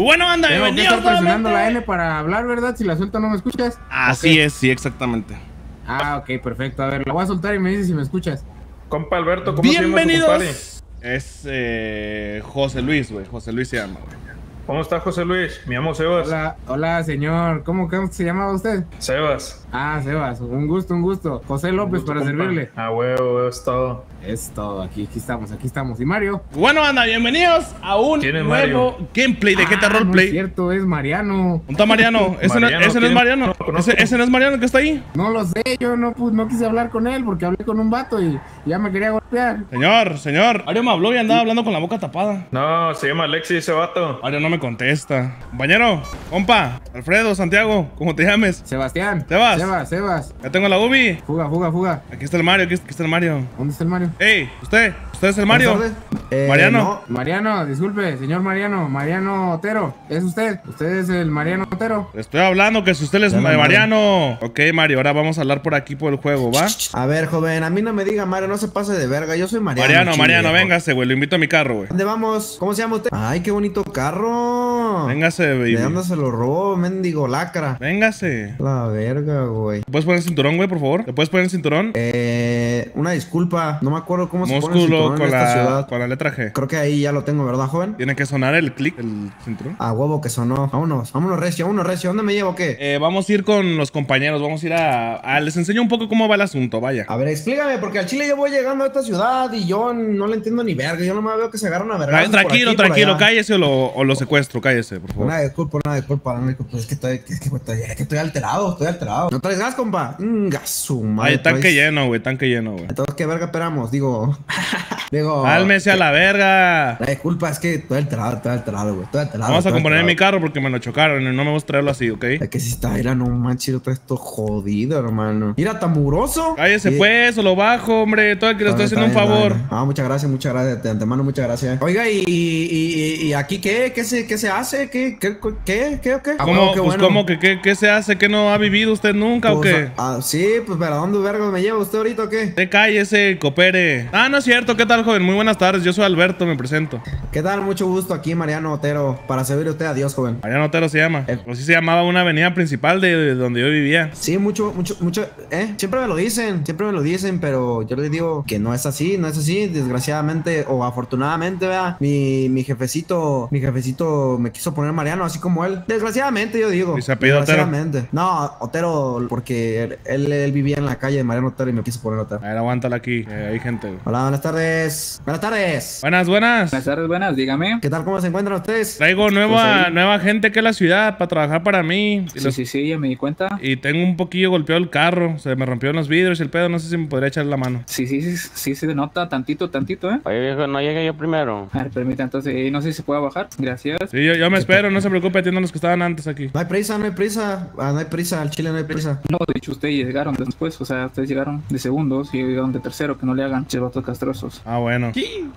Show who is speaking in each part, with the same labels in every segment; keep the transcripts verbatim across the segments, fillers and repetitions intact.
Speaker 1: Bueno, anda,
Speaker 2: Tengo que
Speaker 1: bienvenidos.
Speaker 2: estar presionando la N para hablar, ¿verdad? Si la suelto no me escuchas.
Speaker 1: Así
Speaker 2: okay.
Speaker 1: es, sí, exactamente.
Speaker 2: Ah, ok, perfecto. A ver, la voy a soltar y me dices si me escuchas.
Speaker 3: Compa Alberto, ¿cómo
Speaker 1: Bienvenidos.
Speaker 3: se llama tu compadre?
Speaker 1: Es eh, José Luis, güey. José Luis se llama, güey.
Speaker 3: ¿Cómo está José Luis? Me llamo Sebas.
Speaker 2: Hola, hola, señor. ¿Cómo, cómo se llamaba usted?
Speaker 3: Sebas.
Speaker 2: Ah, Sebas. Un gusto, un gusto. José López,
Speaker 3: gusto,
Speaker 2: para
Speaker 3: compa.
Speaker 2: servirle.
Speaker 3: Ah, huevo, es todo.
Speaker 2: Es todo. Aquí, aquí estamos, aquí estamos. ¿Y Mario?
Speaker 1: Bueno, anda, bienvenidos a un
Speaker 3: ¿Quién es
Speaker 1: nuevo
Speaker 3: Mario?
Speaker 1: gameplay de G T A
Speaker 2: Ah,
Speaker 1: Roleplay.
Speaker 2: no es cierto, es Mariano.
Speaker 1: ¿Dónde está Mariano? Ese,
Speaker 3: Mariano,
Speaker 1: no, ese no es
Speaker 3: ¿quién?
Speaker 1: Mariano.
Speaker 3: No lo conozco.
Speaker 1: ese, ese no es Mariano que está ahí.
Speaker 2: No lo sé, yo no, pues, no quise hablar con él porque hablé con un vato y ya me quería golpear.
Speaker 1: Señor, señor. Mario me habló y andaba hablando con la boca tapada.
Speaker 3: No, se llama Alexis ese vato.
Speaker 1: Mario no me contesta. Compañero, compa, Alfredo, Santiago, como te llames.
Speaker 2: Sebastián.
Speaker 1: Sebas.
Speaker 2: Sebas, Sebas.
Speaker 1: Ya tengo la ubi.
Speaker 2: Fuga, fuga, fuga.
Speaker 1: Aquí está el Mario, aquí, aquí está el Mario.
Speaker 2: ¿Dónde está el Mario?
Speaker 1: Ey, usted, usted es el Mario.
Speaker 4: Eh,
Speaker 1: Mariano.
Speaker 4: no.
Speaker 2: Mariano, disculpe, señor Mariano. Mariano Otero. ¿Es usted? ¿Usted es el Mariano Otero?
Speaker 1: Le estoy hablando que si usted es
Speaker 4: Ya no,
Speaker 1: Mariano. Ok, Mario, ahora vamos a hablar por aquí por el juego, ¿va?
Speaker 4: A ver, joven, a mí no me diga Mario, no se pase de verga. Yo soy Mariano.
Speaker 1: Mariano,
Speaker 4: chile,
Speaker 1: Mariano,
Speaker 4: viejo.
Speaker 1: véngase, güey. Lo invito a mi carro, güey.
Speaker 4: ¿Dónde vamos? ¿Cómo se llama usted? Ay, qué bonito carro.
Speaker 1: Véngase, baby.
Speaker 4: ¿De dónde se lo robó, mendigo lacra?
Speaker 1: Véngase.
Speaker 4: La verga, güey.
Speaker 1: ¿Te puedes poner el cinturón, güey, por favor? ¿Te puedes poner el cinturón?
Speaker 4: Eh, una disculpa, no me acuerdo cómo se pone el
Speaker 1: Músculo
Speaker 4: cinturón
Speaker 1: con
Speaker 4: en esta
Speaker 1: la,
Speaker 4: ciudad.
Speaker 1: con la letra G.
Speaker 4: Creo que ahí ya lo tengo, ¿verdad, joven?
Speaker 1: Tiene que sonar el clic, el cinturón.
Speaker 4: A huevo que sonó. Vámonos, vámonos recio, vámonos recio. ¿Dónde me llevo o qué?
Speaker 1: Eh, vamos a ir con los compañeros, vamos a ir a, a... Les enseño un poco cómo va el asunto, vaya.
Speaker 4: A ver, explícame, porque al chile yo voy llegando a esta ciudad y yo no le entiendo ni verga. Yo no me veo que se agarran a verga.
Speaker 1: Tra- Tranquilo, tranquilo, cállese o lo, o lo secuestro, cállese, por favor.
Speaker 4: Una disculpa, una disculpa, una disculpa. Es que estoy, es que estoy, es que estoy alterado, estoy alterado. ¿No traes gas, compa? Mm, gas, su madre.
Speaker 1: Ay, tanque
Speaker 4: traes-
Speaker 1: lleno, güey, tanque lleno, güey.
Speaker 4: Entonces, ¿qué verga esperamos? Digo, digo.
Speaker 1: Cálmese a la verga.
Speaker 4: La disculpa es que estoy alterado, estoy alterado, güey. Estoy alterado.
Speaker 1: Vamos a
Speaker 4: estoy
Speaker 1: componer mi
Speaker 4: alterado.
Speaker 1: carro porque me lo chocaron y no me gusta traerlo así, ¿ok?
Speaker 4: Es que si está, mira, no manches, otra esto jodido, hermano. Mira, tan muroso.
Speaker 1: Cállese
Speaker 4: Sí.
Speaker 1: pues, o lo bajo, hombre. Todo el que le estoy
Speaker 4: Está
Speaker 1: haciendo un
Speaker 4: bien,
Speaker 1: favor.
Speaker 4: está bien. Ah, muchas gracias, muchas gracias. De antemano, muchas gracias. Oiga, ¿y, y, y, y aquí qué? ¿Qué se, qué se hace? ¿Qué? ¿Qué? ¿Qué? ¿Qué? ¿Qué? Ah,
Speaker 1: ¿Cómo,
Speaker 4: bueno, qué
Speaker 1: pues,
Speaker 4: bueno.
Speaker 1: ¿cómo que qué, qué se hace? ¿Qué no ha vivido usted nunca o
Speaker 4: Pues,
Speaker 1: qué?
Speaker 4: ah, sí, pues, ¿para dónde verga me lleva usted ahorita o qué?
Speaker 1: Te cállese, coopere. Ah, no es cierto. ¿Qué tal, joven? Muy buenas tardes. Yo soy Alberto, me presento.
Speaker 4: ¿Qué tal? Mucho gusto aquí, Mariano Otero. Para servirle a usted, adiós, joven.
Speaker 1: Mariano Otero se llama.
Speaker 4: Eh.
Speaker 1: Así se llamaba una avenida principal de, de donde yo vivía.
Speaker 4: Sí, mucho, mucho, mucho, ¿eh? Siempre me lo dicen, siempre me lo dicen, pero yo les digo que no es así, no es así. Desgraciadamente o afortunadamente, vea, mi, mi jefecito, mi jefecito me quiso poner Mariano, así como él. Desgraciadamente, yo digo.
Speaker 1: ¿Y se apellida Otero?
Speaker 4: Desgraciadamente. No, Otero, porque él, él, él vivía en la calle de Mariano Otero y me quiso poner Otero.
Speaker 1: A ver, aguántala aquí. eh, hay gente, güey.
Speaker 4: Hola, buenas tardes. Buenas tardes.
Speaker 1: Buenas, buenas.
Speaker 5: Buenas tardes, buenas, dígame.
Speaker 4: ¿Qué tal? ¿Cómo se encuentran ustedes?
Speaker 1: Traigo
Speaker 5: Pues
Speaker 1: nueva,
Speaker 5: ahí.
Speaker 1: nueva gente aquí a la ciudad para trabajar para mí. Y,
Speaker 5: Sí,
Speaker 1: los-
Speaker 5: sí, sí, ya me di cuenta.
Speaker 1: y tengo un poquillo golpeado el carro. Se me rompió los vidrios y el pedo. No sé si me podría echar la mano.
Speaker 5: Sí, sí, sí, sí se nota tantito, tantito, ¿eh?
Speaker 6: Oye, viejo, no llegué yo primero.
Speaker 5: A ver, permita, entonces, eh, no sé si se puede bajar. Gracias.
Speaker 1: Sí, yo, yo me espero. No se preocupe. Atiendo a los que estaban antes aquí.
Speaker 4: No hay prisa, no hay prisa. Ah, no hay prisa, al chile no hay prisa.
Speaker 5: No, de hecho, ustedes llegaron después, o sea, ustedes llegaron de segundos y llegaron de tercero, que no le hagan chivatos castrosos.
Speaker 1: Ah, bueno.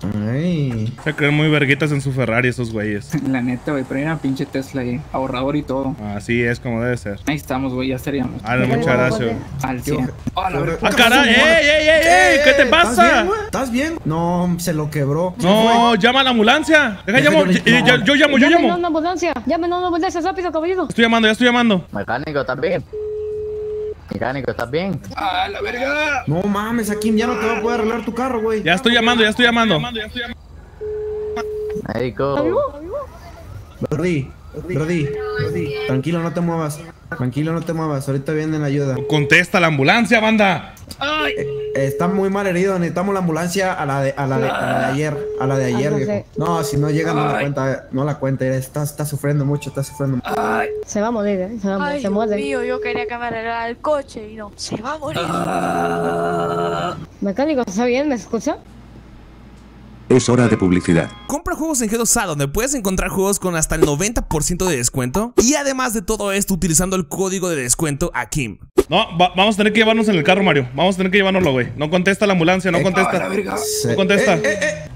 Speaker 4: Ay.
Speaker 1: Se creen muy verguitas en su Ferrari esos güeyes.
Speaker 5: La neta, güey, pero era una pinche Tesla ahí, ahorrador y todo.
Speaker 1: Así es como debe ser.
Speaker 5: Ahí estamos, güey, ya estaríamos.
Speaker 1: Ah, no, muchas gracias.
Speaker 5: Al cien. Ah, la verdad.
Speaker 1: ¡Ah, caray! ¡Ey, ey, ey, ey! ¿Qué te
Speaker 4: ¿Estás
Speaker 1: pasa?
Speaker 4: bien, güey? ¿Estás bien? No, se lo quebró.
Speaker 1: No, llama a la ambulancia. Deja,
Speaker 4: Deja,
Speaker 1: llamo.
Speaker 4: yo le-
Speaker 1: Yo, yo- yo llamo, yo
Speaker 7: Llamen a
Speaker 1: llamo.
Speaker 7: una ambulancia, llamen a una ambulancia rápido, caballero.
Speaker 1: Estoy llamando, ya estoy llamando.
Speaker 6: Mecánico, ¿estás bien? Mecánico, ¿estás bien?
Speaker 5: ¡Ah, la verga!
Speaker 4: No mames, aquí ya no te va a poder arreglar tu carro, güey.
Speaker 1: Ya estoy llamando, ya estoy llamando.
Speaker 6: Médico.
Speaker 4: Brody, Brody, tranquilo, no te muevas. Tranquilo, no te muevas. Ahorita viene la ayuda.
Speaker 1: Contesta la ambulancia, banda.
Speaker 4: Eh, está muy mal herido. Necesitamos la ambulancia a la de, a la de, a la de ayer. A la de ayer,
Speaker 7: Ah, no
Speaker 4: viejo.
Speaker 7: sé.
Speaker 4: No, si no llega, no la cuenta. No la cuenta. Está, está sufriendo mucho, está sufriendo mucho.
Speaker 7: Se va a morir, ¿eh? Se va a morir,
Speaker 8: Ay,
Speaker 7: se
Speaker 8: Dios
Speaker 7: muere.
Speaker 8: mío, yo quería que me arreglara el coche y no, se va a morir.
Speaker 7: Mecánico, ¿está bien? ¿Me escucha?
Speaker 9: Es hora de publicidad.
Speaker 10: Compra juegos en G dos A, donde puedes encontrar juegos con hasta el noventa por ciento de descuento. Y además de todo esto, utilizando el código de descuento AKIM.
Speaker 1: No, va- vamos a tener que llevarnos en el carro, Mario. Vamos a tener que llevárnoslo, güey. No contesta la ambulancia, no
Speaker 4: Eh,
Speaker 1: contesta.
Speaker 4: Se-
Speaker 1: No contesta.
Speaker 4: Eh, eh, eh.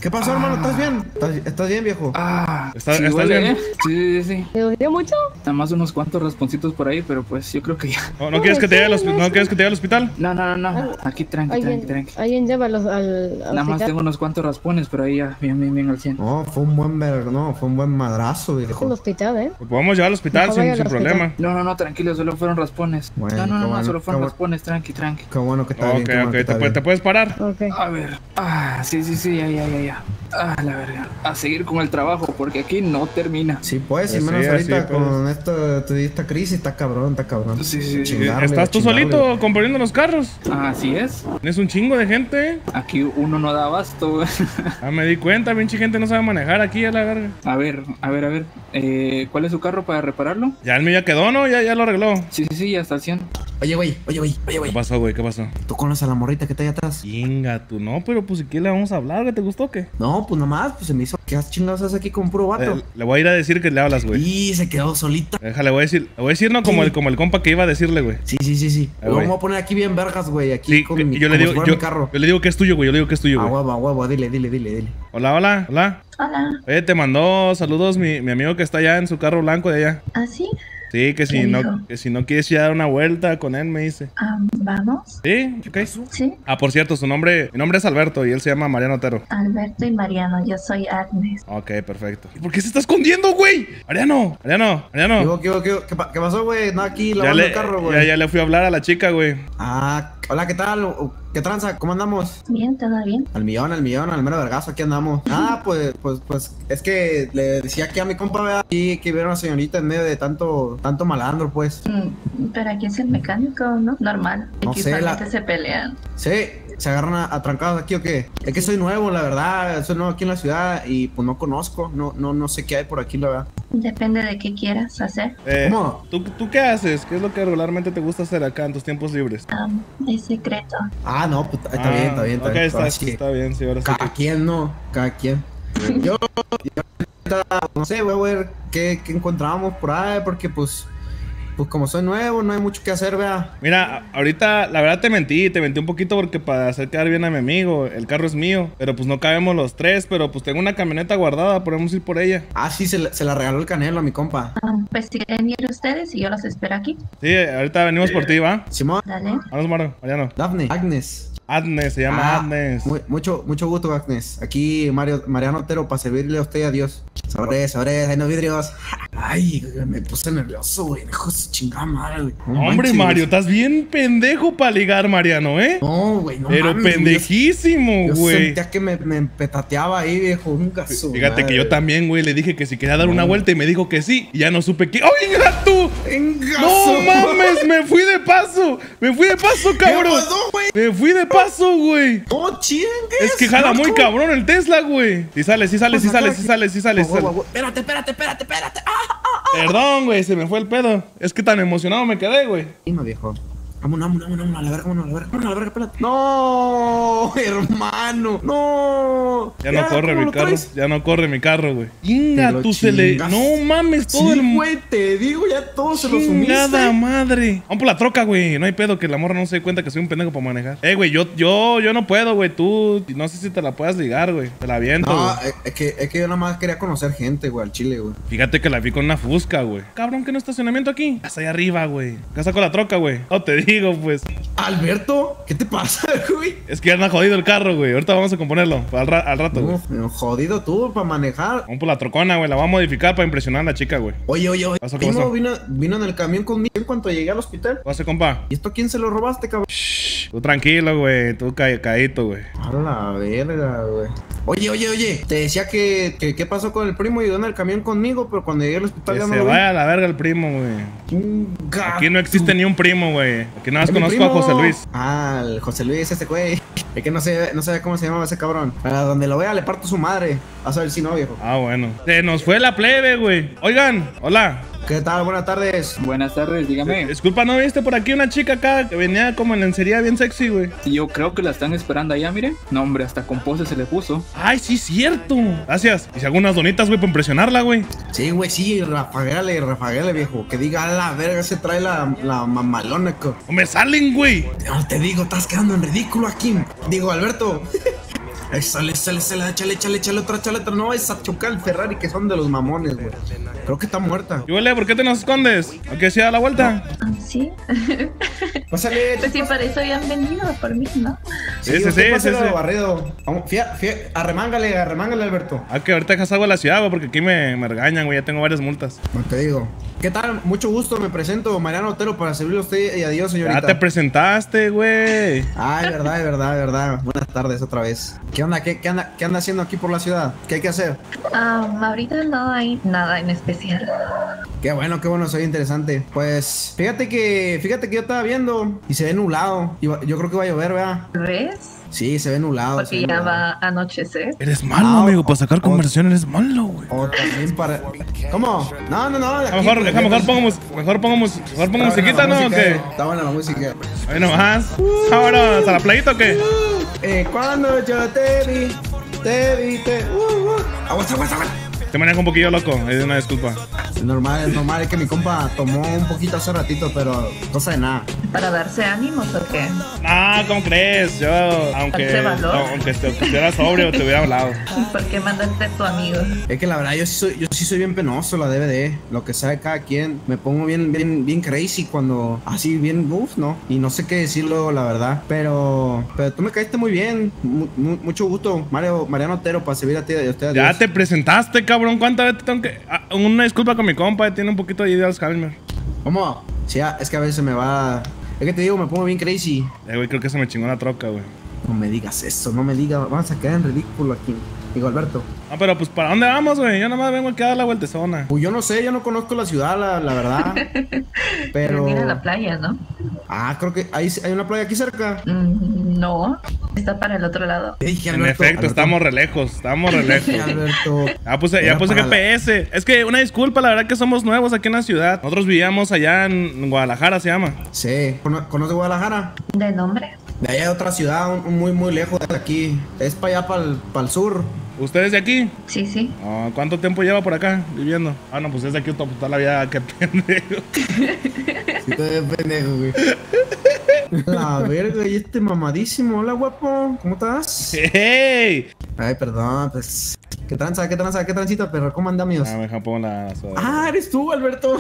Speaker 4: ¿Qué pasó, hermano? ¿Estás bien? ¿Estás, estás bien, viejo?
Speaker 5: Ah,
Speaker 1: ¿Estás-
Speaker 5: sí,
Speaker 1: estás
Speaker 5: huele,
Speaker 1: bien?
Speaker 5: ¿eh? Sí, sí, sí.
Speaker 7: ¿Te dolió mucho?
Speaker 5: Nada más unos cuantos rasponcitos por ahí, pero pues yo creo que ya.
Speaker 1: ¿No, no quieres que te lleve al hospi- ¿No quieres que te lleve al hospital?
Speaker 5: No, no, no, no. Aquí tranqui, tranqui,
Speaker 7: Alguien,
Speaker 5: tranqui.
Speaker 7: alguien llévalos al, al
Speaker 5: Nada más
Speaker 7: hospital.
Speaker 5: tengo unos cuantos raspones, pero ahí ya, bien, bien, bien al cien.
Speaker 4: No, fue un buen ver, no, fue un buen madrazo,
Speaker 7: Al
Speaker 4: viejo.
Speaker 7: hospital, ¿eh?
Speaker 1: Lo podemos llevar al hospital
Speaker 7: Mejor
Speaker 1: sin,
Speaker 7: vaya al
Speaker 1: sin
Speaker 7: hospital.
Speaker 1: problema.
Speaker 5: No, no, no, tranquilo, solo fueron raspones.
Speaker 4: Bueno,
Speaker 5: no, no,
Speaker 4: qué
Speaker 5: no, no,
Speaker 4: bueno,
Speaker 5: solo
Speaker 4: qué
Speaker 5: fueron
Speaker 4: bueno.
Speaker 5: raspones, tranqui, tranqui.
Speaker 4: Qué bueno que está
Speaker 1: Ok,
Speaker 4: bien, qué bueno
Speaker 1: ok,
Speaker 4: que
Speaker 1: ¿te,
Speaker 4: está
Speaker 1: pu-
Speaker 4: bien.
Speaker 1: ¿te puedes parar?
Speaker 7: Ok.
Speaker 5: A ver. Ah, sí, sí, sí, ya, ya, ya, ya. Ah, la verga. A seguir con el trabajo, porque aquí no termina.
Speaker 4: Sí, pues, y
Speaker 1: Pues
Speaker 4: menos
Speaker 1: sí,
Speaker 4: ahorita
Speaker 1: así, pues.
Speaker 4: con esto, esta crisis, está cabrón, está cabrón.
Speaker 5: Sí, sí, sí.
Speaker 4: Chingarle,
Speaker 1: ¿Estás tú
Speaker 4: chingarle.
Speaker 1: solito componiendo los carros?
Speaker 5: Ah, así es.
Speaker 1: Tienes un chingo de gente.
Speaker 5: Aquí uno no da abasto.
Speaker 1: Ah, me di cuenta, pinche gente no sabe manejar aquí a la verga.
Speaker 5: A ver, a ver, a ver. Eh, ¿Cuál es su carro para repararlo?
Speaker 1: Ya el mío ya quedó, ¿no? Ya, ya lo arregló.
Speaker 5: Sí, sí, sí, hasta el cien.
Speaker 4: Oye, güey, oye, güey, oye,
Speaker 1: ¿Qué
Speaker 4: güey.
Speaker 1: pasó, güey? ¿Qué pasó?
Speaker 4: ¿Tú conoces a la morrita que está ahí atrás?
Speaker 1: Chinga, tú no, pero pues si qué le vamos a hablar, güey, ¿te gustó o qué?
Speaker 4: No, pues nomás, pues se me hizo. ¿Qué chingados haces aquí con puro vato?
Speaker 1: Eh, le voy a ir a decir que le hablas, güey.
Speaker 4: Y se quedó solita.
Speaker 1: Déjale, voy a decir, le voy a decir, no, como
Speaker 4: Sí.
Speaker 1: el, como el compa que iba a decirle, güey.
Speaker 4: Sí, sí, sí, sí.
Speaker 1: Ah,
Speaker 4: Lo
Speaker 1: güey.
Speaker 4: vamos a poner aquí bien vergas, güey. Aquí
Speaker 1: Sí,
Speaker 4: con
Speaker 1: que-
Speaker 4: mi,
Speaker 1: yo le
Speaker 4: como
Speaker 1: digo,
Speaker 4: si fuera
Speaker 1: yo,
Speaker 4: mi carro.
Speaker 1: yo le digo que es tuyo, güey, yo le digo que es tuyo,
Speaker 4: A
Speaker 1: güey.
Speaker 4: huevo, a huevo, dile, dile, dile, dile.
Speaker 1: Hola, hola, hola.
Speaker 8: Hola.
Speaker 1: Oye, te mandó saludos mi, mi amigo que está allá en su carro blanco de allá.
Speaker 8: ¿Ah, sí?
Speaker 1: Sí, que si
Speaker 8: ¿Qué
Speaker 1: no,
Speaker 8: dijo?
Speaker 1: que si no quieres ir a dar una vuelta con él, me dice.
Speaker 8: Ah, ¿vamos?
Speaker 1: ¿Sí? ¿Ok?
Speaker 8: Sí.
Speaker 1: Ah, por cierto, su nombre, mi nombre es Alberto y él se llama Mariano Otero.
Speaker 8: Alberto y Mariano, yo soy Agnes.
Speaker 1: Ok, perfecto. ¿Y por qué se está escondiendo, güey? Mariano, Mariano, Mariano.
Speaker 4: ¿Qué, qué, qué, qué, pa- qué pasó, güey? No, aquí
Speaker 1: Ya
Speaker 4: lavando
Speaker 1: le,
Speaker 4: el carro, güey.
Speaker 1: ya, ya le fui a hablar a la chica, güey.
Speaker 4: Ah, hola, ¿qué tal? O- ¿Qué tranza? ¿Cómo andamos?
Speaker 8: Bien, todo bien.
Speaker 4: Al millón, al millón, al mero vergazo, aquí andamos. Ah, pues, pues, pues, es que le decía aquí a mi compa, vea, aquí que hubiera una señorita en medio de tanto, tanto malandro, pues.
Speaker 8: Mm, pero aquí es el mecánico, ¿no? Normal.
Speaker 4: No
Speaker 8: Aquí
Speaker 4: sé, la-
Speaker 8: usualmente se pelean.
Speaker 4: Sí, se agarran a, a trancados aquí o qué. Es que soy nuevo, la verdad, soy nuevo aquí en la ciudad y pues no conozco, no, no, no sé qué hay por aquí, la verdad.
Speaker 8: Depende de qué quieras hacer.
Speaker 1: Eh,
Speaker 4: ¿Cómo?
Speaker 1: ¿tú, ¿Tú qué haces? ¿Qué es lo que regularmente te gusta hacer acá en tus tiempos libres?
Speaker 8: Um, es secreto.
Speaker 4: Ah, no, pues está
Speaker 1: Ah,
Speaker 4: bien, está bien, está
Speaker 1: ok,
Speaker 4: bien.
Speaker 1: está,
Speaker 4: Ahora sí,
Speaker 1: está bien, sí, ahora sí.
Speaker 4: cada quien, ¿no? Cada quien. Yo, yo ahorita, no sé, voy a ver qué, qué encontramos por ahí, porque pues, pues como soy nuevo, no hay mucho que hacer, vea.
Speaker 1: Mira, a- ahorita la verdad te mentí, te mentí un poquito porque para hacer quedar bien a mi amigo, el carro es mío, pero pues no cabemos los tres, pero pues tengo una camioneta guardada, podemos ir por ella.
Speaker 4: Ah, sí, se, la- se la regaló el Canelo a mi compa.
Speaker 8: Um, pues si quieren ir ustedes y yo los espero aquí.
Speaker 1: Sí, ahorita venimos por ti, ¿va?
Speaker 4: Simón,
Speaker 8: Dale.
Speaker 1: Vamos, Maro, Mariano.
Speaker 4: Daphne, Agnes.
Speaker 1: Agnes, se llama
Speaker 4: Ah,
Speaker 1: Agnes.
Speaker 4: mu- mucho, mucho gusto, Agnes. Aquí Mario, Mariano Otero para servirle a usted y a Dios. Sobre, sobre, ahí los vidrios. Ay, me puse nervioso, güey. Dejo su chingada madre, güey. No
Speaker 1: Hombre,
Speaker 4: manches,
Speaker 1: Mario,
Speaker 4: güey.
Speaker 1: estás bien pendejo para ligar, Mariano, ¿eh?
Speaker 4: No, güey, no
Speaker 1: Pero
Speaker 4: mames, güey.
Speaker 1: pendejísimo,
Speaker 4: Yo
Speaker 1: güey.
Speaker 4: sentía que me, me petateaba ahí, viejo. Un gaso.
Speaker 1: Fíjate que yo
Speaker 4: madre.
Speaker 1: también, güey, le dije que si quería dar una vuelta y me dijo que sí. Y ya no supe qué. ¡Oiga tú!
Speaker 4: Venga,
Speaker 1: ¡No mames! ¡Me fui de paso! ¡Me fui de paso, cabrón!
Speaker 4: pasó, güey?
Speaker 1: ¡Me fui de paso, güey!
Speaker 4: No chingues.
Speaker 1: Es que jala muy
Speaker 4: loco.
Speaker 1: cabrón el Tesla, güey. Sí sale, sí sale, sí
Speaker 4: Pues
Speaker 1: sale,
Speaker 4: acá
Speaker 1: sí
Speaker 4: aquí-
Speaker 1: sale, sí sale, sí
Speaker 4: Guau,
Speaker 1: sale.
Speaker 4: guau, guau. Espérate, espérate, espérate, espérate. Ah,
Speaker 1: Perdón, güey, se me fue el pedo. Es que tan emocionado me quedé, güey.
Speaker 4: Dime, viejo. Vámonos, vámonos, vámonos, a la verga, vámonos, a la verga, vámonos, a la verga, espérate. No, hermano, no.
Speaker 1: Ya no corre
Speaker 4: ¿cómo
Speaker 1: mi
Speaker 4: lo
Speaker 1: carro,
Speaker 4: traes?
Speaker 1: ya no corre mi carro, güey.
Speaker 4: Te
Speaker 1: Inga,
Speaker 4: lo
Speaker 1: tú se le...
Speaker 4: chingas.
Speaker 1: No mames, todo
Speaker 4: Sí,
Speaker 1: el...
Speaker 4: güey, te digo, ya todo se lo
Speaker 1: Chingada
Speaker 4: sumiste.
Speaker 1: madre. Vamos por la troca, güey. No hay pedo que la morra no se dé cuenta que soy un pendejo para manejar. Eh, güey, yo, yo, yo no puedo, güey. Tú, no sé si te la puedas ligar, güey. Te la aviento,
Speaker 4: No,
Speaker 1: güey.
Speaker 4: es- es que, es que yo nada más quería conocer gente, güey, al chile, güey.
Speaker 1: Fíjate que la vi con una fusca, güey. Cabrón, que no estacionamiento aquí. Hasta allá arriba, güey. ¿Qué saco la troca, güey? No te digo, pues.
Speaker 4: Alberto, ¿qué te pasa, güey?
Speaker 1: Es que ya anda jodido el carro, güey. Ahorita vamos a componerlo. Al, ra- al rato, güey.
Speaker 4: No, jodido tú para manejar.
Speaker 1: Vamos por la trocona, güey. La vamos a modificar para impresionar a la chica, güey.
Speaker 4: Oye, oye, oye.
Speaker 1: Pasó, ¿qué
Speaker 4: Primo
Speaker 1: pasó?
Speaker 4: vino, vino en el camión conmigo en cuanto llegué al hospital.
Speaker 1: ¿Qué hace, compa?
Speaker 4: ¿Y esto a quién se lo robaste, cabrón?
Speaker 1: Shh, tú tranquilo, güey. Tú ca caído, güey.
Speaker 4: A la verga, güey. Oye, oye, oye. Te decía que, que qué pasó con el primo y llegó en el camión conmigo, pero cuando llegué al hospital
Speaker 1: Que
Speaker 4: ya
Speaker 1: se
Speaker 4: no lo vi.
Speaker 1: vaya a la verga el primo, güey.
Speaker 4: Chinga
Speaker 1: Aquí no existe ni un primo, güey. Aquí nada más
Speaker 4: ¿Es mi
Speaker 1: conozco
Speaker 4: primo?
Speaker 1: a José Luis.
Speaker 4: Ah, el José Luis, ese güey. Es que no sé, no sé cómo se llama ese cabrón. A donde lo vea le parto su madre. Vas a ver si no, viejo.
Speaker 1: Ah, bueno. Se nos fue la plebe, güey. Oigan, hola.
Speaker 4: ¿Qué tal? Buenas tardes.
Speaker 5: Buenas tardes, dígame.
Speaker 1: Disculpa, ¿no viste por aquí una chica acá que venía como en lencería bien sexy, güey?
Speaker 5: Yo creo que la están esperando allá, mire. No, hombre, hasta con pose se le puso.
Speaker 1: Ay, sí, cierto. Gracias. Y si hago unas donitas, güey, para impresionarla, güey.
Speaker 4: Sí, güey, sí, rafaguéale, rafaguéale, viejo. Que diga, a la verga, se trae la, la mamalona. co-
Speaker 1: No me salen, güey.
Speaker 4: No te digo, estás quedando en ridículo aquí. Digo, Alberto. Sale, sale, sale, échale, échale, échale otra, échale otra. No, es a chocar el Ferrari, que son de los mamones, güey. Creo que está muerta.
Speaker 1: ¿Y huele? ¿Por qué te nos escondes? ¿A qué se da la vuelta?
Speaker 8: ¿Sí?
Speaker 4: Pásale.
Speaker 8: Pues sí, para eso habían venido por mí, ¿no?
Speaker 1: Sí, sí, sí,
Speaker 4: usted
Speaker 1: sí,
Speaker 4: pásale
Speaker 1: sí.
Speaker 4: lo barrido. Vamos, fía, fía, arremángale, arremángale, Alberto.
Speaker 1: Ah, que ahorita dejas algo a la ciudad, güey, porque aquí me, me regañan, güey. Ya tengo varias multas.
Speaker 4: No te digo. ¿Qué tal? Mucho gusto, me presento, Mariano Otero, para servirle a usted y adiós, señorita.
Speaker 1: Ya te presentaste, güey.
Speaker 4: Ay, verdad, es verdad, es verdad. Buenas tardes otra vez. ¿Qué onda? ¿Qué, qué anda, qué anda haciendo aquí por la ciudad? ¿Qué hay que hacer?
Speaker 8: Um, ahorita no hay nada en especial.
Speaker 4: Qué bueno, qué bueno, soy interesante. Pues, fíjate que, fíjate que yo estaba viendo y se ve nublado. Y va- yo creo que va a llover, ¿verdad?
Speaker 8: ¿Ves?
Speaker 4: Sí, se ve nublado. se
Speaker 8: Porque
Speaker 4: ve
Speaker 8: ya
Speaker 4: nublado.
Speaker 8: va a anochecer.
Speaker 1: Eres malo,
Speaker 4: Ah,
Speaker 1: amigo. Para sacar
Speaker 4: o-
Speaker 1: conversación eres malo, güey.
Speaker 4: O también para... ¿Cómo? No, no, no. de
Speaker 1: A
Speaker 4: aquí,
Speaker 1: lo mejor,
Speaker 4: pues,
Speaker 1: a lo mejor
Speaker 4: ya-
Speaker 1: pongo, mus- mejor pongo, mus- mejor pongo
Speaker 4: Está buena
Speaker 1: musiquita,
Speaker 4: la
Speaker 1: ¿no? ¿O
Speaker 4: música,
Speaker 1: qué?
Speaker 4: eh. Está buena la música.
Speaker 1: Ahí nomás. Vámonos, ¿a la playita o qué?
Speaker 4: Eh, cuando yo te vi, te vi, te... Uh, uh. Aguanta, aguanta, aguanta.
Speaker 1: Te manejo un poquillo loco. Es una disculpa.
Speaker 4: Es normal, es normal, es que mi compa tomó un poquito hace ratito, pero cosa de nada.
Speaker 8: ¿Para darse ánimos o qué?
Speaker 1: Ah, ¿cómo crees? Yo, aunque,
Speaker 8: Darse valor.
Speaker 1: aunque te estuvieras sobrio, te hubiera hablado.
Speaker 8: ¿Por qué mandaste a tu amigo?
Speaker 4: Es que la verdad yo sí soy, yo sí soy bien penoso, la D V D. Lo que sabe cada quien. Me pongo bien, bien, bien crazy cuando así bien uff, ¿no? Y no sé qué decirlo, la verdad. Pero, pero tú me caíste muy bien. Mu- mu- mucho gusto, Mario, Mariano Otero, para servir a ti y a usted.
Speaker 1: Ya
Speaker 4: adiós.
Speaker 1: te presentaste, cabrón. ¿Cuántas veces tengo que...? Ah, una disculpa con mi compa. Tiene un poquito de Alzheimer.
Speaker 4: ¿Cómo? Sí, ah, es que a veces me va. Es que te digo, me pongo bien crazy.
Speaker 1: Eh, güey, creo que se me chingó la troca, güey.
Speaker 4: No me digas eso, no me digas. Vamos a quedar en ridículo aquí. Digo, Alberto.
Speaker 1: Ah, pero pues, ¿para dónde vamos, güey? Yo nada más vengo aquí a dar la vueltezona.
Speaker 4: Pues yo no sé, yo no conozco la ciudad, la, la verdad. Pero.
Speaker 8: Mira la playa, ¿no?
Speaker 4: Ah, creo que hay, hay una playa aquí cerca.
Speaker 8: Mm, no, está para el otro lado.
Speaker 4: Te dije,
Speaker 1: En
Speaker 4: Alberto,
Speaker 1: efecto,
Speaker 4: Alberto.
Speaker 1: estamos re lejos. Estamos re lejos.
Speaker 4: Sí, Alberto.
Speaker 1: Ya puse, ya
Speaker 4: Era
Speaker 1: puse
Speaker 4: para
Speaker 1: G P S. Es que una disculpa, la verdad que somos nuevos aquí en la ciudad. Nosotros vivíamos allá en Guadalajara, se llama.
Speaker 4: Sí, ¿cono- ¿conoce Guadalajara?
Speaker 8: ¿De nombre?
Speaker 4: De allá hay otra ciudad un- un muy, muy lejos de aquí. Es para allá, para el, para el sur.
Speaker 1: ¿Ustedes de aquí?
Speaker 8: Sí, sí.
Speaker 1: Ah, ¿cuánto tiempo lleva por acá viviendo? Ah, no, pues es de aquí toda toda la vida. Qué pendejo.
Speaker 4: Sí, te ves pendejo, güey. La verga, y este mamadísimo. Hola, guapo. ¿Cómo estás?
Speaker 1: ¡Hey!
Speaker 4: Ay, perdón, pues. ¿Qué tranza, qué tranza, qué transita, pero ¿cómo andamos?
Speaker 1: Ah, me japó la soda.
Speaker 4: Ah, eres tú, Alberto.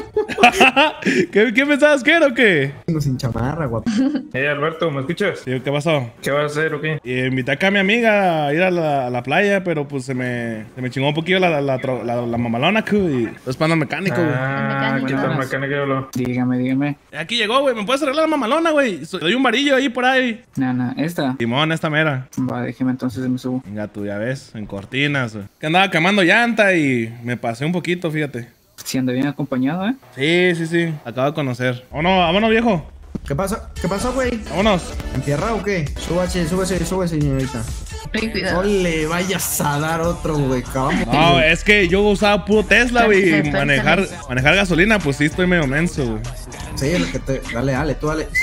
Speaker 1: ¿Qué, ¿Qué pensabas que era o qué?
Speaker 4: Tengo sin chamarra, guapo.
Speaker 3: Hey, Alberto, ¿me escuchas?
Speaker 1: Tío, ¿qué pasó?
Speaker 3: ¿Qué vas a hacer o qué?
Speaker 1: Y invité acá a mi amiga a ir a la, a la playa, pero pues se me, se me chingó un poquillo la, la, la, tro- la- la mamalona, cu, y es para mecánico, güey.
Speaker 3: Ah,
Speaker 8: mecánico.
Speaker 3: ¿qué tal mecánico habló?
Speaker 5: Dígame, dígame.
Speaker 1: Aquí llegó, güey. ¿Me puedes arreglar la mamalona, güey? So- Doy un varillo ahí por ahí.
Speaker 5: Nana, esta.
Speaker 1: Simón, esta mera.
Speaker 5: Va, déjeme entonces me subo.
Speaker 1: Venga, tú ya ves, en cortinas, güey. Que andaba quemando llanta y me pasé un poquito, fíjate.
Speaker 5: Si anda bien acompañado, ¿eh?
Speaker 1: Sí, sí, sí. Acabo de conocer. Vámonos, vámonos, viejo.
Speaker 4: ¿Qué pasa? ¿Qué pasó, güey?
Speaker 1: Vámonos.
Speaker 4: ¿Entierra o qué? Súbase, súbase, súbase, señorita.
Speaker 8: Ten cuidado.
Speaker 4: No le vayas a dar otro, güey. Acabamos.
Speaker 1: No, es que yo usaba puro Tesla, güey. Y
Speaker 8: Perfecto,
Speaker 1: manejar,
Speaker 8: excelente.
Speaker 1: manejar gasolina, pues sí, estoy medio menso, güey.
Speaker 4: Sí, lo que te. Dale, dale, tú dale.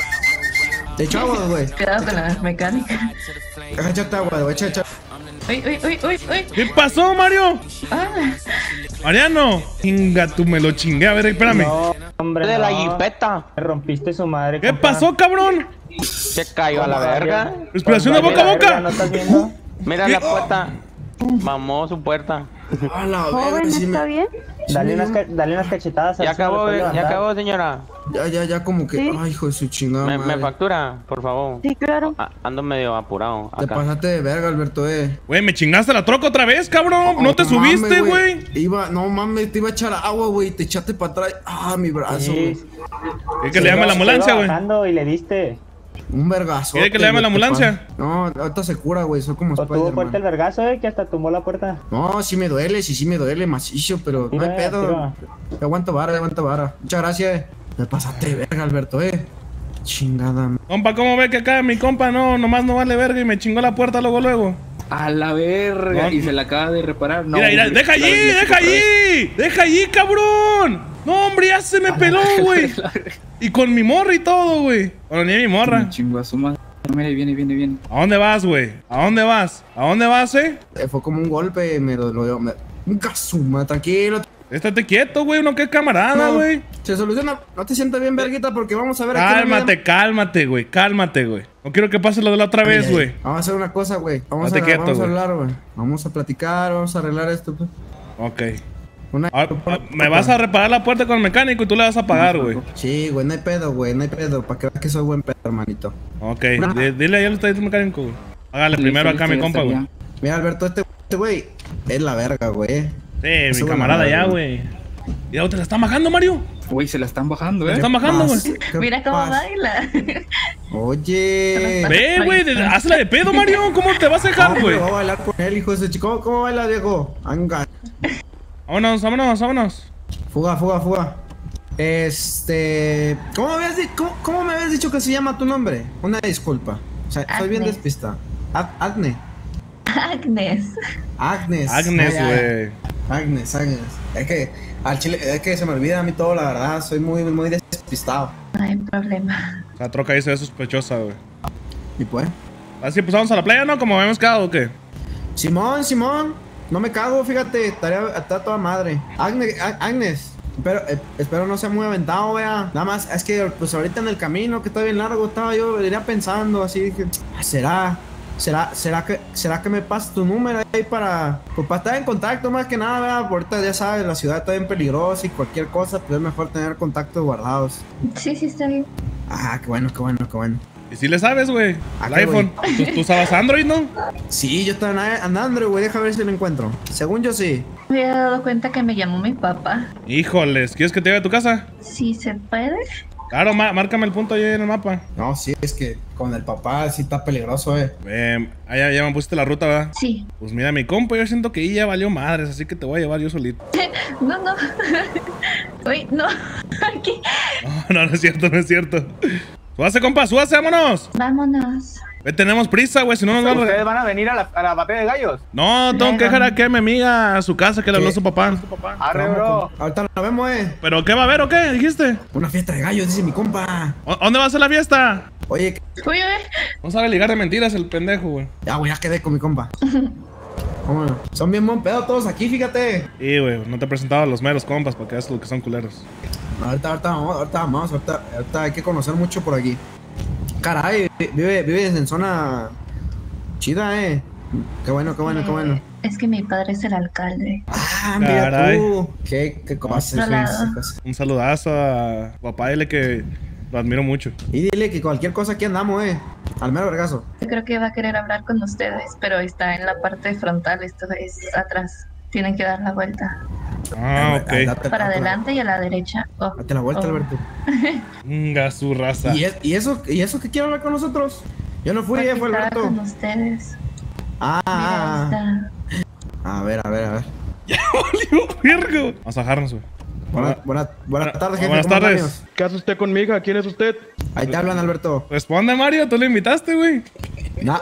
Speaker 4: Te echo agua, güey.
Speaker 8: Cuidado con la mecánica.
Speaker 4: Échate agua, güey. Echa, echa.
Speaker 8: Uy, uy, uy, uy, uy.
Speaker 1: ¿Qué pasó, Mario?
Speaker 8: Ah,
Speaker 1: Mariano. Chinga, tú me lo chingué. A ver, espérame.
Speaker 11: Hombre, de la jipeta. Me rompiste su madre.
Speaker 1: ¿Qué
Speaker 11: compa.
Speaker 1: pasó, cabrón?
Speaker 11: Se cayó a la verga.
Speaker 1: Respiración de boca a boca.
Speaker 11: ¿No estás viendo? Mira la puerta. Mamó su puerta.
Speaker 4: A la verga, sí me-
Speaker 7: bien?
Speaker 11: Dale unas, ca- dale unas cachetadas. Ya acabó, ya acabó, señora.
Speaker 4: Ya, ya, ya, como que. Ay, hijo de su chingada.
Speaker 11: Me,
Speaker 4: madre.
Speaker 11: me factura, por favor.
Speaker 7: Sí, claro.
Speaker 11: A- Ando medio apurado
Speaker 4: Te
Speaker 11: acá.
Speaker 4: pasaste de verga, Alberto, eh.
Speaker 1: Güey, me chingaste la troca otra vez, cabrón. No te
Speaker 4: mames,
Speaker 1: subiste, güey.
Speaker 4: Iba, no mames, te iba a echar agua, güey. Te echaste para atrás. Ah, mi brazo, güey.
Speaker 1: ¿Quieres que le llame la ambulancia, güey?
Speaker 11: Y le diste.
Speaker 4: Un vergazo.
Speaker 1: ¿Quiere que le llame la ambulancia?
Speaker 4: No, ahorita se cura, güey. Soy como
Speaker 11: Tuvo fuerte el
Speaker 4: Spider-Man.
Speaker 11: vergazo, eh, que hasta tumbó la puerta.
Speaker 4: No, sí me duele, sí, sí me duele, macizo, pero no hay
Speaker 11: Tira,
Speaker 4: pedo. Te aguanto vara, te aguanto vara. Muchas gracias, eh. Me pasaste de verga, Alberto, eh. Chingada.
Speaker 1: Compa, ¿cómo ve que acá mi compa no, nomás no vale verga y me chingó la puerta luego, luego?
Speaker 5: A la verga.
Speaker 1: No.
Speaker 5: Y se la acaba de reparar. No,
Speaker 1: Mira, mira,
Speaker 5: hombre,
Speaker 1: deja
Speaker 5: la
Speaker 1: allí,
Speaker 5: deshizo
Speaker 1: deja
Speaker 5: otra vez.
Speaker 1: allí, deja allí, cabrón. No, hombre, ya se me peló, güey. Y con mi morra y todo, güey. Bueno, ni mi
Speaker 5: Me
Speaker 1: morra.
Speaker 5: chingó a su madre. Mira, viene, viene, viene.
Speaker 1: ¿A dónde vas, güey? ¿A dónde vas? ¿A dónde vas, eh?
Speaker 4: Eh, Fue como un golpe, me lo. lo me, un casuma, tranquilo.
Speaker 1: Estate quieto, güey, uno que es camarada, güey.
Speaker 4: Se soluciona. No te sientas bien, verguita, porque vamos a ver aquí en la
Speaker 1: Cálmate, cálmate, güey, cálmate, güey. No quiero que pase lo de la otra vez,
Speaker 4: Ay,
Speaker 1: güey.
Speaker 4: ay. Vamos a hacer una cosa, güey. Vamos,
Speaker 1: Date
Speaker 4: a,
Speaker 1: quieto,
Speaker 4: vamos a
Speaker 1: güey.
Speaker 4: hablar, güey. Vamos a platicar, vamos a arreglar esto, pues.
Speaker 1: Ok.
Speaker 4: Una...
Speaker 1: Ah, ah, me vas a reparar la puerta con el mecánico y tú le vas a pagar, güey.
Speaker 4: Sí, güey, no hay pedo, güey, no hay pedo. Para que veas que soy buen pedo, hermanito.
Speaker 1: Ok, di- dile ahí al está mecánico, güey. Hágale primero acá a mi compa, güey.
Speaker 4: Mira, Alberto, este este güey es la verga, güey.
Speaker 1: Sí,
Speaker 4: Ese
Speaker 1: mi
Speaker 4: güey
Speaker 1: camarada
Speaker 4: la
Speaker 1: ya,
Speaker 4: verga.
Speaker 1: güey. Mira, te la están bajando, Mario.
Speaker 5: Uy, se la están bajando,
Speaker 1: Te
Speaker 5: eh.
Speaker 1: la están bajando, güey.
Speaker 4: ¿Qué
Speaker 8: Mira cómo
Speaker 4: pasa?
Speaker 8: baila.
Speaker 4: Oye.
Speaker 1: Ve, güey, de- hazla de pedo, Mario. ¿Cómo te vas a dejar,
Speaker 4: No,
Speaker 1: güey?
Speaker 4: pero voy a bailar con él, hijo de ese chico. ¿Cómo, cómo baila, Diego? Anga.
Speaker 1: Vámonos, vámonos, vámonos.
Speaker 4: Fuga, fuga, fuga. Este. ¿Cómo me habías, di- cómo, cómo me habías dicho que se llama tu nombre? Una disculpa. O sea, soy bien
Speaker 8: Agnes.
Speaker 4: despista. Ag- Agne.
Speaker 8: Agnes.
Speaker 4: Agnes.
Speaker 1: Agnes,
Speaker 4: Ya, ya.
Speaker 1: güey.
Speaker 4: Agnes, Agnes. Es que al chile, es que se me olvida a mí todo, la verdad. Soy muy, muy despistado.
Speaker 8: No hay problema.
Speaker 1: La troca ahí se ve sospechosa, güey.
Speaker 4: ¿Y pues?
Speaker 1: Así, pues vamos a la playa, ¿no? Como habíamos quedado, ¿o qué?
Speaker 4: Simón, Simón. No me cago, fíjate. Estaría, está toda madre. Agnes, Ag- Agnes. Pero, eh, espero no sea muy aventado, vea. Nada más, es que pues ahorita en el camino, que está bien largo, estaba yo venía pensando así, dije, "Ah, ¿será? ¿Será, será que, será que me pasas tu número ahí para, pues, para estar en contacto más que nada, vea? Porque ahorita ya sabes, la ciudad está bien peligrosa y cualquier cosa, pues es mejor tener contactos guardados.
Speaker 8: Sí, sí, está bien.
Speaker 4: Ah, qué bueno, qué bueno, qué bueno.
Speaker 1: Y si le sabes, güey.
Speaker 4: ¿A
Speaker 1: El
Speaker 4: qué,
Speaker 1: iPhone. ¿Tú, tú usabas Android, no?
Speaker 4: Sí, yo estaba en en Android, güey, deja ver si lo encuentro. Según yo sí.
Speaker 8: Me había dado cuenta que me llamó mi papá.
Speaker 1: Híjoles, ¿quieres que te lleve a tu casa?
Speaker 8: Sí, se puede.
Speaker 1: Claro, má- márcame el punto ahí en el mapa.
Speaker 4: No, sí, es que con el papá sí está peligroso, eh.
Speaker 1: Eh, ah, ya, ya me pusiste la ruta, ¿verdad?
Speaker 8: Sí.
Speaker 1: Pues mira, mi compa, yo siento que ahí ya valió madres, así que te voy a llevar yo solito.
Speaker 8: No, no. Uy, no. Aquí.
Speaker 1: No, no, no es cierto, no es cierto. Súbase, compa, súbase, vámonos.
Speaker 8: Vámonos.
Speaker 1: Ve, tenemos prisa, güey, si no nos van a...
Speaker 12: ¿Ustedes van a venir a la, a la batalla de gallos?
Speaker 1: No, tengo que dejar aquí a mi amiga a su casa que le habló
Speaker 4: ¿Qué?
Speaker 1: su papá.
Speaker 12: Arre, bro.
Speaker 4: Ahorita lo vemos, eh.
Speaker 1: ¿Pero qué va a haber o qué? ¿Dijiste?
Speaker 4: Una fiesta de gallos, dice mi compa.
Speaker 1: ¿O- ¿Dónde va a ser la fiesta?
Speaker 4: Oye, que-
Speaker 8: Uy, uy.
Speaker 1: No sabe ligar de mentiras el pendejo, güey.
Speaker 4: ya, güey, ya quedé con mi compa. ¿Cómo no? Son bien buen pedo todos aquí, fíjate.
Speaker 1: Y, güey, no te presentaba a los meros compas para que veas lo que son culeros.
Speaker 4: Ahorita, ahorita vamos, ahorita vamos, ahorita, ahorita hay que conocer mucho por aquí. Caray, vive, vives en zona chida, eh. Qué bueno, qué bueno, qué bueno.
Speaker 8: Eh, Es que mi padre es el alcalde.
Speaker 4: Ah, mira
Speaker 1: Caray.
Speaker 4: tú. Qué, qué cosas.
Speaker 8: Otro lado.
Speaker 1: Un saludazo a papá, dile que lo admiro mucho.
Speaker 4: Y dile que cualquier cosa aquí andamos, eh. Al mero vergazo.
Speaker 8: Yo creo que va a querer hablar con ustedes, pero está en la parte frontal, esto es atrás. Tienen que dar la vuelta.
Speaker 1: Ah,
Speaker 4: Ah,
Speaker 1: ok.
Speaker 4: date-
Speaker 8: Para
Speaker 4: date la-
Speaker 8: adelante y a la derecha. Oh,
Speaker 4: Date la vuelta,
Speaker 8: oh.
Speaker 4: Alberto.
Speaker 1: Venga, su raza.
Speaker 4: ¿Y, es- y eso, ¿Y eso qué quiere hablar con nosotros? Yo no fui,
Speaker 8: Porque
Speaker 4: eh, fue
Speaker 8: estaba
Speaker 4: Alberto.
Speaker 8: con ustedes.
Speaker 4: Ah,
Speaker 8: Mira,
Speaker 4: ah,
Speaker 8: ahí está.
Speaker 4: ah. A ver, a ver, a ver.
Speaker 1: ¡Valió, verga! Vamos a bajarnos, güey.
Speaker 4: Buena- buena- buenas tardes, jefe.
Speaker 1: Buenas
Speaker 4: ¿cómo
Speaker 1: tardes.
Speaker 4: andamos?
Speaker 12: ¿Qué hace usted con mi hija? ¿Quién es usted?
Speaker 4: Ahí te hablan, Alberto.
Speaker 1: Responde, Mario, tú lo invitaste, güey.
Speaker 4: No,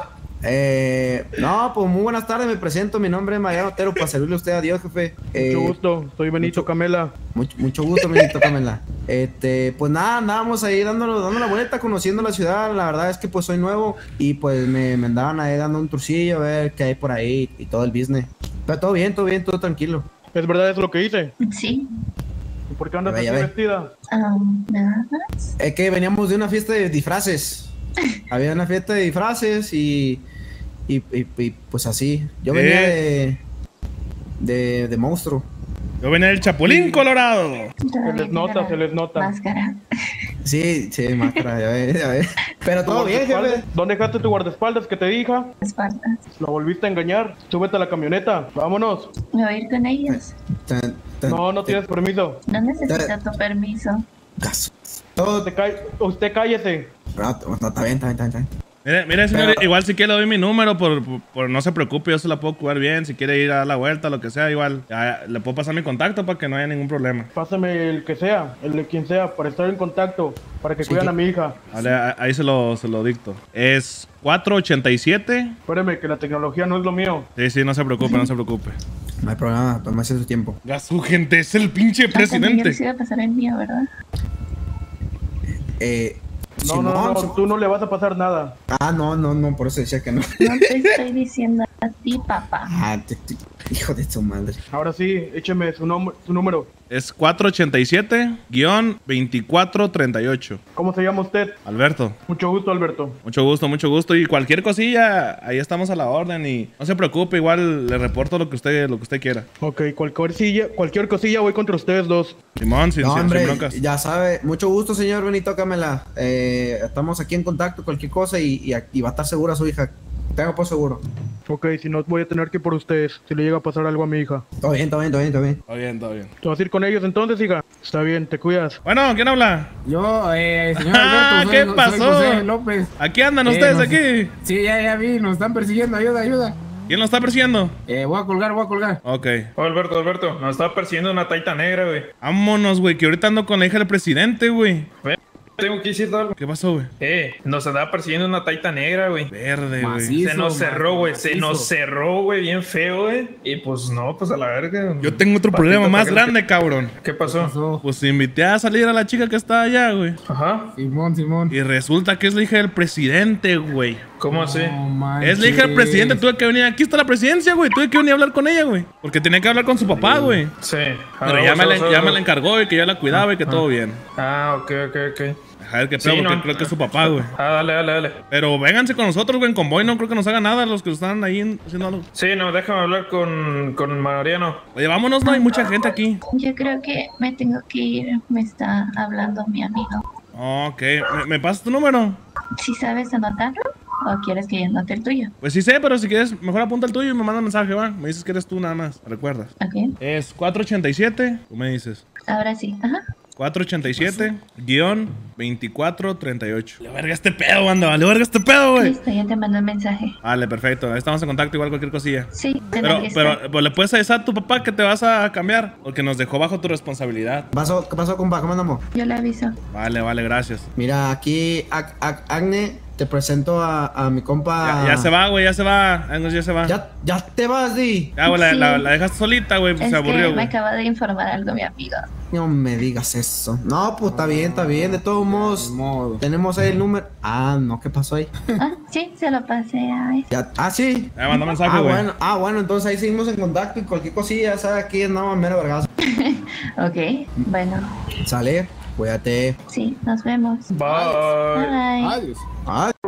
Speaker 4: eh, no, pues muy buenas tardes, me presento. Mi nombre es Mariano Otero, para servirle a usted a Dios, jefe. Eh,
Speaker 12: Mucho gusto, soy Benito Camela.
Speaker 4: Mucho, mucho gusto, Benito Camela. Este, pues nada, andábamos ahí dándolo, dando la vuelta, conociendo la ciudad. La verdad es que pues soy nuevo y pues me, me andaban ahí dando un tourcillo a ver qué hay por ahí y todo el business. Pero todo bien, todo bien, todo tranquilo.
Speaker 12: ¿Es verdad eso lo que hice?
Speaker 8: Sí.
Speaker 12: ¿Y por qué andas
Speaker 4: Ya ve,
Speaker 12: así
Speaker 4: ya ve.
Speaker 12: vestida?
Speaker 8: Um, nada más.
Speaker 4: Es que veníamos de una fiesta de disfraces. Había una fiesta de disfraces y, y, y- y, pues así. Yo venía de, de, de monstruo.
Speaker 1: Yo venía del Chapulín Colorado.
Speaker 12: Se les nota, se les nota.
Speaker 8: Máscara.
Speaker 4: Sí, sí, máscara, ya ves, ya ves. Pero todo bien, jefe.
Speaker 12: ¿Dónde dejaste tu guardaespaldas que te dije?
Speaker 8: Espaldas.
Speaker 12: Lo volviste a engañar. Súbete a la camioneta. Vámonos.
Speaker 8: Me voy a ir con ellos.
Speaker 4: Tan- tan-
Speaker 12: No, no tienes permiso.
Speaker 8: No necesito tu permiso.
Speaker 4: Caso. Todo.
Speaker 12: Usted, cá- usted cállese.
Speaker 4: No, no, está bien, está bien, está bien.
Speaker 1: Mire, mire, señor,
Speaker 4: Pero-
Speaker 1: igual si quiere le doy mi número, por, por, por- no se preocupe, yo se la puedo cuidar bien. Si quiere ir a dar la vuelta, lo que sea, igual. Ya, le puedo pasar mi contacto para que no haya ningún problema.
Speaker 12: Pásame el que sea, el de quien sea, para estar en contacto, para que
Speaker 4: Sí,
Speaker 12: cuidan
Speaker 4: que-
Speaker 12: a mi hija.
Speaker 1: Vale, a- ahí se lo, se lo dicto. Es cuatro ochenta y siete.
Speaker 12: Espérame, que la tecnología no es lo mío.
Speaker 1: Sí, sí, no se preocupe, no se preocupe.
Speaker 4: No hay problema, tómese su tiempo.
Speaker 1: Gasu, gente, es el pinche
Speaker 8: Ah, también yo les
Speaker 1: presidente.
Speaker 8: iba a pasar el mío, ¿verdad?
Speaker 4: Eh,
Speaker 12: No, no,
Speaker 4: Simón,
Speaker 12: no,
Speaker 4: Simón.
Speaker 12: tú no le vas a pasar nada.
Speaker 4: Ah, no, no, no, por eso decía que no.
Speaker 8: No te estoy diciendo a ti, papá.
Speaker 4: Ah, te- te- hijo de su madre.
Speaker 12: Ahora sí, écheme su, nom- su número.
Speaker 1: Es cuatro ochenta y siete veinticuatro treinta y ocho.
Speaker 12: ¿Cómo se llama usted?
Speaker 1: Alberto.
Speaker 12: Mucho gusto, Alberto.
Speaker 1: Mucho gusto, mucho gusto. Y cualquier cosilla, ahí estamos a la orden. Y no se preocupe, igual le reporto lo que usted, lo que usted quiera.
Speaker 12: Ok, cualquier cosilla, cualquier cosilla voy contra ustedes dos.
Speaker 1: Simón, sin,
Speaker 4: No,
Speaker 1: sin-
Speaker 4: hombre,
Speaker 1: sin broncas.
Speaker 4: ya sabe. Mucho gusto, señor Benito Cámela. Eh, estamos aquí en contacto, cualquier cosa y, y, y va a estar segura su hija. Tengo por seguro.
Speaker 12: Ok, si no voy a tener que ir por ustedes, si le llega a pasar algo a mi hija.
Speaker 4: Todo bien, todo bien, todo bien, todo bien.
Speaker 1: Todo bien, todo bien.
Speaker 12: ¿Te vas a ir con ellos entonces, hija? Está bien, te cuidas.
Speaker 1: Bueno, ¿quién habla?
Speaker 2: Yo, eh, señor
Speaker 1: Ah,
Speaker 2: Alberto, soy,
Speaker 1: ¿qué
Speaker 2: soy
Speaker 1: pasó?
Speaker 2: José López.
Speaker 1: Aquí andan
Speaker 2: Eh,
Speaker 1: ustedes,
Speaker 2: nos-
Speaker 1: aquí.
Speaker 2: Sí, ya, ya vi, nos están persiguiendo, ayuda, ayuda.
Speaker 1: ¿Quién lo está persiguiendo?
Speaker 2: Eh, voy a colgar, voy a colgar.
Speaker 1: Ok.
Speaker 3: Oh, Alberto, Alberto, nos estaba persiguiendo una taita negra, güey.
Speaker 1: Vámonos, güey, que ahorita ando con la hija del presidente, güey.
Speaker 3: Ve, Tengo que decirte algo.
Speaker 1: ¿Qué pasó, güey?
Speaker 3: Eh, nos andaba persiguiendo una taita negra, güey.
Speaker 1: Verde, güey.
Speaker 2: Macizo.
Speaker 3: Se nos cerró, güey. Se
Speaker 2: macizo.
Speaker 3: nos cerró, güey, bien feo, güey. Y pues no, pues a la verga.
Speaker 1: Yo tengo otro
Speaker 3: Patito,
Speaker 1: problema más
Speaker 3: ¿para qué-
Speaker 1: grande, cabrón.
Speaker 3: ¿Qué pasó?
Speaker 2: Pasó.
Speaker 1: Pues invité a salir a la chica que está allá, güey.
Speaker 3: Ajá.
Speaker 2: Simón, Simón.
Speaker 1: Y resulta que es la hija del presidente, güey.
Speaker 3: ¿Cómo así?
Speaker 2: No manches.
Speaker 1: Es la hija del presidente, tuve que venir. Aquí está la presidencia, güey. Tuve que venir a hablar con ella, güey. Porque tenía que hablar con su papá, güey.
Speaker 3: Sí.
Speaker 1: Pero
Speaker 3: Ah,
Speaker 1: ya, me
Speaker 3: vos,
Speaker 1: la,
Speaker 3: vos,
Speaker 1: ya
Speaker 3: vos.
Speaker 1: me la encargó y que ya la cuidaba y que todo bien.
Speaker 3: Ah, ok, ok, ok.
Speaker 1: A ver qué
Speaker 3: Sí,
Speaker 1: pedo, porque
Speaker 3: no.
Speaker 1: creo que es su papá, güey.
Speaker 3: Ah, dale, dale, dale.
Speaker 1: Pero vénganse con nosotros, güey, en convoy. No creo que nos haga nada los que están ahí haciendo algo.
Speaker 3: Sí, no, déjame hablar con, con Mariano.
Speaker 1: Oye, vámonos, no hay mucha gente aquí.
Speaker 8: Yo creo que me tengo que ir. Me está hablando mi amigo.
Speaker 1: Ok, ¿me, me pasas tu número?
Speaker 8: ¿Sí sabes anotarlo? ¿O quieres que yo anote el tuyo?
Speaker 1: Pues sí sé, pero si quieres, mejor apunta el tuyo y me manda un mensaje, va. Me dices que eres tú nada más, ¿recuerdas?
Speaker 8: Ok.
Speaker 1: Es cuatro ochenta y siete, tú me dices.
Speaker 8: Ahora sí. Ajá.
Speaker 1: cuatro ochenta y siete veinticuatro treinta y ocho. Le verga este pedo, banda, vale verga este pedo, güey.
Speaker 8: Listo, ya te mando un mensaje.
Speaker 1: Vale, perfecto. Ahí estamos en contacto, igual cualquier cosilla.
Speaker 8: Sí,
Speaker 1: Pero, pero, pues, le puedes avisar a tu papá que te vas a cambiar, porque nos dejó bajo tu responsabilidad.
Speaker 4: ¿Qué pasó, qué pasó, compa? ¿Cómo andamos?
Speaker 8: Yo le aviso.
Speaker 1: Vale, vale, gracias.
Speaker 4: Mira, aquí, Ag- Ag- Agne, te presento a, a mi compa.
Speaker 1: Ya, ya se va, güey, ya se va. Angus, ya se va.
Speaker 4: Ya, ya te vas, Di.
Speaker 1: Ya, güey, la,
Speaker 8: Sí.
Speaker 1: la- la dejaste solita, güey, pues
Speaker 8: Es
Speaker 1: se aburrió,
Speaker 8: que me
Speaker 1: güey.
Speaker 8: acaba de informar algo mi amigo.
Speaker 4: No me digas eso. No, pues está bien, está bien. De todos modos,
Speaker 2: modo.
Speaker 4: tenemos ahí el número. Ah, no, ¿qué pasó ahí?
Speaker 8: Ah, sí, se lo pasé a él.
Speaker 4: Ya, ah, sí.
Speaker 1: Ya mandó mensaje,
Speaker 4: Ah,
Speaker 1: güey.
Speaker 4: bueno, ah, bueno, entonces ahí seguimos en contacto y cualquier cosilla, ¿sabes? Aquí andamos mero vergazo.
Speaker 8: Ok, bueno,
Speaker 4: Sale, cuídate.
Speaker 8: sí, nos vemos.
Speaker 3: Bye.
Speaker 8: Bye.
Speaker 2: Adiós.
Speaker 4: Ah.